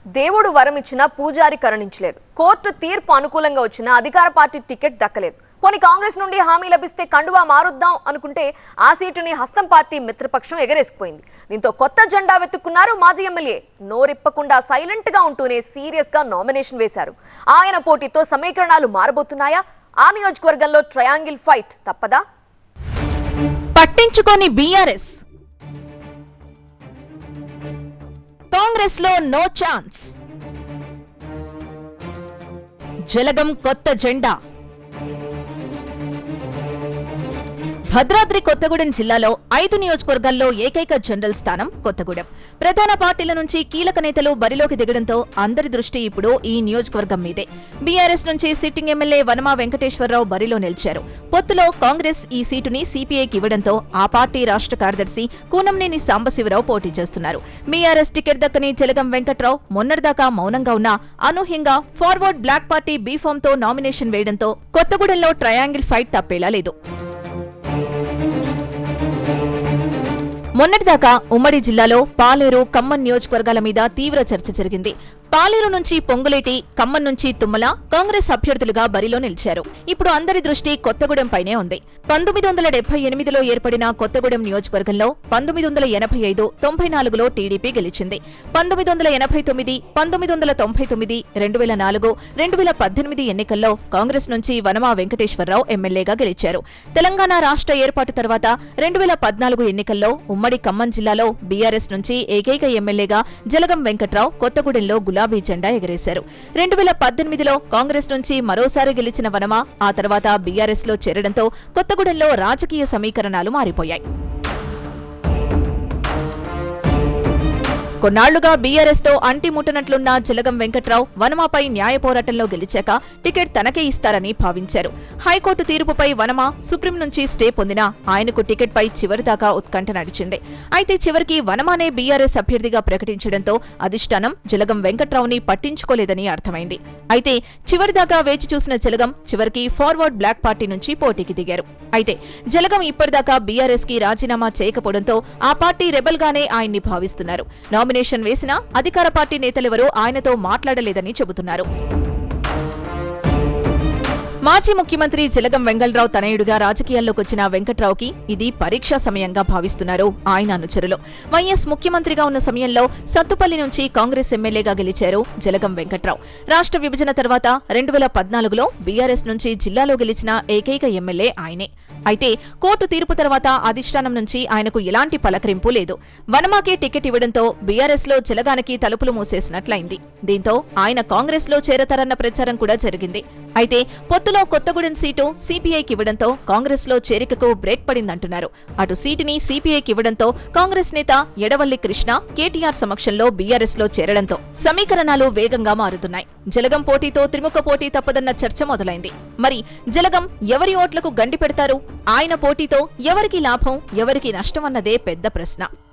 దేవుడు వరం ఇచ్చినా పూజారి కరుణించలేదు. కోర్టు తీర్పు అనుకూలంగా వచ్చినా అధికార పార్టీ టికెట్ దక్కలేదు. పోనీ కాంగ్రెస్ నుండి హామీ లభిస్తే కండువా మారుద్దాం అనుకుంటే ఆ సీటుని హస్తం పార్టీ మిత్రపక్షం ఎగరేసుకుపోయింది. దీంతో కొత్త జెండా వెతుక్కున్నారు మాజీ ఎమ్మెల్యే. నోరిప్పకుండా సైలెంట్ గా ఉంటూనే సీరియస్ గా నామినేషన్ వేశారు. ఆయన పోటీతో సమీకరణాలు మారబోతున్నాయా? ఆ నియోజకవర్గంలో ట్రయాంగిల్ ఫైట్ తప్పదా? పట్టించుకోని బీఆర్ఎస్, కాంగ్రెస్ లో నో ఛాన్స్. జలగం కొత్త జెండా. భద్రాద్రి కొత్తగూడెం జిల్లాలో 5 నియోజకవర్గాల్లో ఏకైక జనరల్ స్థానం కొత్తగూడెం. ప్రధాన పార్టీల నుంచి కీలక నేతలు బరిలోకి దిగడంతో అందరి దృష్టి ఇప్పుడు ఈ నియోజకవర్గం మీదే. బీఆర్ఎస్ నుంచి సిట్టింగ్ ఎమ్మెల్యే వనమా వెంకటేశ్వరరావు బరిలో నిలిచారు. పొత్తులో కాంగ్రెస్ ఈ సీటుని సిపిఐకి ఇవ్వడంతో ఆ పార్టీ రాష్ట్ర కార్యదర్శి కూనంనేని సాంబశివరావు పోటీ చేస్తున్నారు. బీఆర్ఎస్ టికెట్ దక్కని జలగం వెంకట్రావు మొన్నటిదాకా మౌనంగా ఉన్న అనూహ్యంగా ఫార్వర్డ్ బ్లాక్ పార్టీ బీఫామ్ తో నామినేషన్ వేయడంతో కొత్తగూడెంలో ట్రయాంగిల్ ఫైట్ తప్పేలా లేదు. మొన్నటిదాకా ఉమ్మడి జిల్లాలో పాలేరు, ఖమ్మం నియోజకవర్గాల మీద తీవ్ర చర్చ జరిగింది. పాలేరు నుంచి పొంగులేటి, ఖమ్మం నుంచి తుమ్మల కాంగ్రెస్ అభ్యర్థులుగా బరిలో నిలిచారు. ఇప్పుడు అందరి దృష్టి కొత్తగూడెంపైనే ఉంది. 1978లో ఏర్పడిన కొత్తగూడెం నియోజకవర్గంలో 1985, 94లో టీడీపీ గెలిచింది. 1989, 1999, 2004, 2018 ఎన్నికల్లో కాంగ్రెస్ నుంచి వనమా వెంకటేశ్వరరావు ఎమ్మెల్యేగా గెలిచారు. తెలంగాణ రాష్ట్ర ఏర్పాటు తర్వాత 2014 ఎన్నికల్లో ఉమ్మడి ఖమ్మం జిల్లాలో బీఆర్ఎస్ నుంచి ఏకైక ఎమ్మెల్యేగా జలగం వెంకట్రావు కొత్తగూడెంలో గులాబీ జెండా ఎగరేశారు. 2018లో కాంగ్రెస్ నుంచి మరోసారి గెలిచిన వనమా ఆ తర్వాత బీఆర్ఎస్ లో చేరడంతో కొత్తగూడెంలో రాజకీయ సమీకరణాలు మారిపోయాయి. కొన్నాళ్లుగా బీఆర్ఎస్ తో అంటిముట్టనట్లున్న జలగం వెంకట్రావు వనమాపై న్యాయ పోరాటంలో గెలిచాక టికెట్ తనకే ఇస్తారని భావించారు. హైకోర్టు తీర్పుపై వనమా సుప్రీం నుంచి స్టే పొందినా ఆయనకు టికెట్ పై చివరిదాకా ఉత్కంఠ నడిచింది. అయితే చివరికి వనమానే బీఆర్ఎస్ అభ్యర్థిగా ప్రకటించడంతో అధిష్టానం జలగం వెంకట్రావుని పట్టించుకోలేదని అర్థమైంది. అయితే చివరిదాకా వేచి చూసిన జలగం చివరికి ఫార్వర్డ్ బ్లాక్ పార్టీ నుంచి పోటీకి దిగారు. అయితే జలగం ఇప్పటిదాకా బీఆర్ఎస్ కి రాజీనామా చేయకపోవడంతో ఆ పార్టీ రెబల్ గానే ఆయన్ని భావిస్తున్నారు. నామినేషన్ వేసినా అధికార పార్టీ నేతలెవరూ ఆయనతో మాట్లాడలేదని చెబుతున్నారు. మాజీ ముఖ్యమంత్రి జలగం వెంగళరావు తనయుడుగా రాజకీయాల్లోకి వచ్చిన వెంకట్రావుకి ఇది పరీక్షా సమయంగా భావిస్తున్నారు ఆయన అనుచరులు. వైఎస్ ముఖ్యమంత్రిగా ఉన్న సమయంలో సత్తుపల్లి నుంచి కాంగ్రెస్ ఎమ్మెల్యేగా గెలిచారు జలగం వెంకట్రావు. రాష్ట్ర విభజన తర్వాత 2014లో బీఆర్ఎస్ నుంచి జిల్లాలో గెలిచిన ఏకైక ఎమ్మెల్యే ఆయనే. అయితే కోర్టు తీర్పు తర్వాత అధిష్టానం నుంచి ఆయనకు ఎలాంటి పలకరింపు లేదు. వనమాకే టికెట్ ఇవ్వడంతో బీఆర్ఎస్ లో జలగానికి తలుపులు మూసేసినట్లయింది. దీంతో ఆయన కాంగ్రెస్ లో చేరతారన్న ప్రచారం కూడా జరిగింది. అయితే పొత్తులో కొత్తగూడెం సీటు సిపిఐకి ఇవ్వడంతో కాంగ్రెస్ లో చేరికకు బ్రేక్ పడిందంటున్నారు. అటు సీటుని సిపిఐకి ఇవ్వడంతో కాంగ్రెస్ నేత ఎడవల్లి కృష్ణ కేటీఆర్ సమక్షంలో బీఆర్ఎస్ లో చేరడంతో సమీకరణాలు వేగంగా మారుతున్నాయి. జలగం పోటీతో త్రిముఖ పోటీ తప్పదన్న చర్చ మొదలైంది. మరి జలగం ఎవరి ఓట్లకు గండి పెడతారు? ఆయన పోటీతో ఎవరికి లాభం, ఎవరికి నష్టమన్నదే పెద్ద ప్రశ్న.